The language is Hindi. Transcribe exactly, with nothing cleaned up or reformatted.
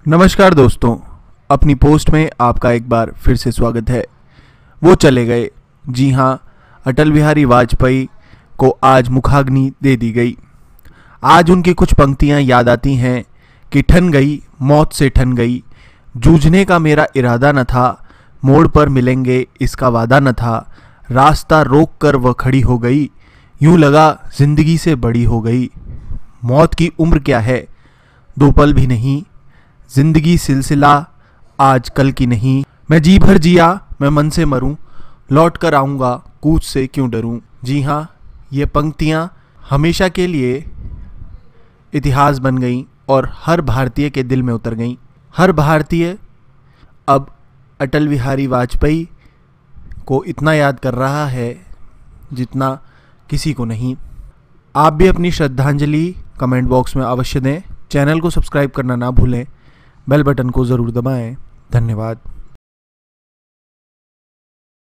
नमस्कार दोस्तों, अपनी पोस्ट में आपका एक बार फिर से स्वागत है। वो चले गए, जी हाँ, अटल बिहारी वाजपेयी को आज मुखाग्नि दे दी गई। आज उनकी कुछ पंक्तियां याद आती हैं कि ठन गई, मौत से ठन गई, जूझने का मेरा इरादा न था, मोड़ पर मिलेंगे इसका वादा न था, रास्ता रोक कर वह खड़ी हो गई, यूं लगा जिंदगी से बड़ी हो गई। मौत की उम्र क्या है, दो पल भी नहीं, जिंदगी सिलसिला आज कल की नहीं। मैं जी भर जिया, मैं मन से मरूं, लौट कर आऊँगा, कूच से क्यों डरूं। जी हाँ, ये पंक्तियाँ हमेशा के लिए इतिहास बन गईं और हर भारतीय के दिल में उतर गईं। हर भारतीय अब अटल बिहारी वाजपेयी को इतना याद कर रहा है जितना किसी को नहीं। आप भी अपनी श्रद्धांजलि कमेंट बॉक्स में अवश्य दें। चैनल को सब्सक्राइब करना ना भूलें, बेल बटन को ज़रूर दबाएं। धन्यवाद।